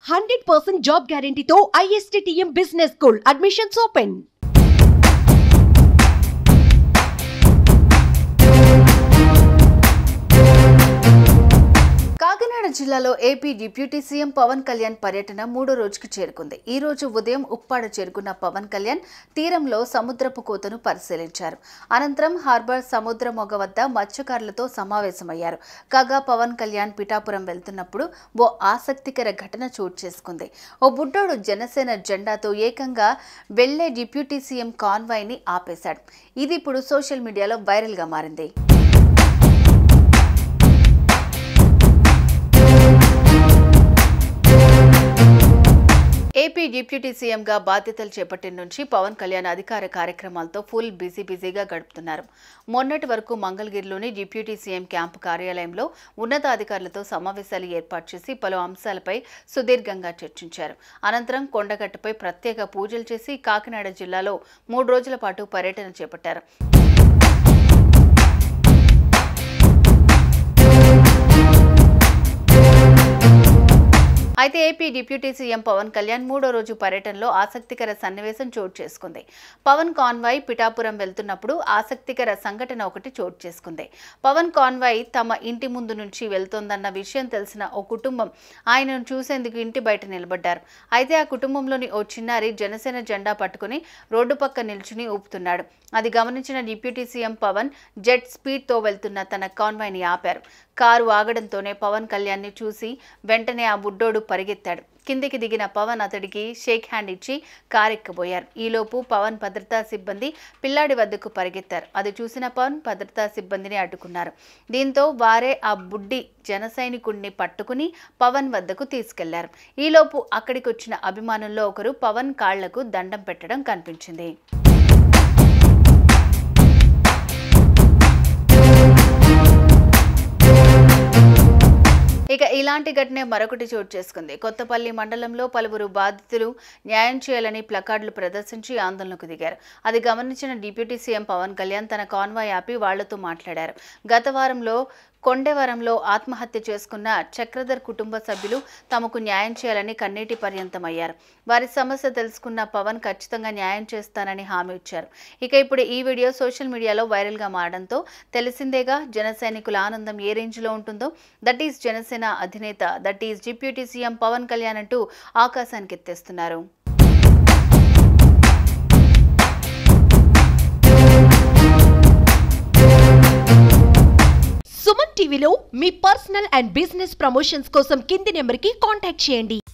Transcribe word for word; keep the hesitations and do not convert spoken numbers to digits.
Hundred percent job గ్యారంటీతో I S T T M business school admissions open. Kakinada జిల్లాలో AP deputy CM Pawan Kalyan పర్యటన మూడో రోజుకు చేరుకుంది. ఈ రోజు ఉదయం ఉప్పాడ చేరుకున్న పవన్ కళ్యాణ్ తీరంలో సముద్రపు కోతను పరిశీలించారు. అనంతరం హార్బర్ సముద్ర మొగ వద్ద మత్స్యకారులతో సమావేశమయ్యారు. కాగా పవన్ కళ్యాణ్ పిఠాపురం వెళ్తున్నప్పుడు ఓ ఆసక్తికర ఘటన చోటు చేసుకుంది. ఓ బుడ్డోడు జనసేన జెండాతో ఏకంగా వెళ్లే డిప్యూటీ సీఎం కాన్వాయ్ ని ఆపేశాడు. ఇది ఇప్పుడు సోషల్ మీడియాలో వైరల్ గా మారింది. ఏపీ డిప్యూటీ సీఎంగా బాధ్యతలు చేపట్టిన నుంచి పవన్ కళ్యాణ్ అధికార కార్యక్రమాలతో ఫుల్ బిజీ బిజీగా గడుపుతున్నారు. మొన్నటి వరకు మంగళగిరిలోని డిప్యూటీ సీఎం క్యాంపు కార్యాలయంలో ఉన్నతాధికారులతో సమావేశాలు ఏర్పాటు చేసి పలు అంశాలపై సుదీర్ఘంగా చర్చించారు. అనంతరం కొండగట్టుపై ప్రత్యేక పూజలు చేసి కాకినాడ జిల్లాలో మూడు రోజుల పాటు పర్యటన చేపట్టారు. అయితే AP deputy CM Pawan Kalyan మూడో రోజు పర్యటనలో ఆసక్తికర సన్నివేశం చోటు చేసుకుంది. పవన్ కాన్వాయ్ పిఠాపురం వెళ్తున్నప్పుడు ఆసక్తికర సంఘటన ఒకటి చోటు చేసుకుంది. పవన్ కాన్వాయ్ తమ ఇంటి ముందు నుంచి వెళ్తోందన్న విషయం తెలిసిన ఓ కుటుంబం ఆయనను చూసేందుకు ఇంటి బయట నిలబడ్డారు. అయితే ఆ కుటుంబంలోని ఓ చిన్నారి జనసేన జెండా పట్టుకుని రోడ్డు పక్క నిల్చుని ఊపుతున్నాడు. అది గమనించిన deputy CM Pawan jet speed తో వెళ్తున్న తన కాన్వాయ్ ని ఆపారు. కారు ఆగడంతోనే పవన్ కళ్యాణ్ ని చూసి వెంటనే ఆ బుడ్డోడు పరిగెత్తాడు. కిందికి దిగిన పవన్ అతడికి షేక్ హ్యాండ్ ఇచ్చి కారెక్కబోయారు. ఈలోపు పవన్ భద్రతా సిబ్బంది పిల్లాడి వద్దకు పరిగెత్తారు. అది చూసిన పవన్ భద్రతా సిబ్బందిని అడ్డుకున్నారు. దీంతో వారే ఆ బుడ్డి జన సైనికుడిని పట్టుకుని పవన్ వద్దకు తీసుకెళ్లారు. ఈలోపు అక్కడికి వచ్చిన అభిమానుల్లో ఒకరు పవన్ కాళ్లకు దండం పెట్టడం కనిపించింది. ఇక ఇలాంటి ఘటనే మరొకటి చోటు చేసుకుంది. కొత్తపల్లి మండలంలో పలువురు బాధితులు న్యాయం చేయాలని ప్లకార్డులు ప్రదర్శించి ఆందోళనకు దిగారు. అది గమనించిన డిప్యూటీ సీఎం పవన్ కళ్యాణ్ తన కాన్వాయ్ ఆపి వాళ్లతో మాట్లాడారు. గత వారంలో కొండేవరంలో ఆత్మహత్య చేసుకున్న చక్రధర్ కుటుంబ సభ్యులు తమకు న్యాయం చేయాలని కన్నీటి పర్యంతమయ్యారు. వారి సమస్య తెలుసుకున్న పవన్ ఖచ్చితంగా న్యాయం చేస్తానని హామీ ఇచ్చారు. ఇక ఇప్పుడు ఈ వీడియో సోషల్ మీడియాలో వైరల్ గా మారడంతో తెలిసిందేగా జన సైనికుల ఆనందం ఏ రేంజ్ లో ఉంటుందో. దట్ ఈస్ జనసేన అధినేత, that is deputy CM Pawan Kalyan అంటూ ఆకాశానికి ఎత్తేస్తున్నారు. సుమన్ టీవీలో మీ పర్సనల్ అండ్ బిజినెస్ ప్రమోషన్స్ కోసం కింది నెంబర్కి కాంటాక్ట్ చేయండి.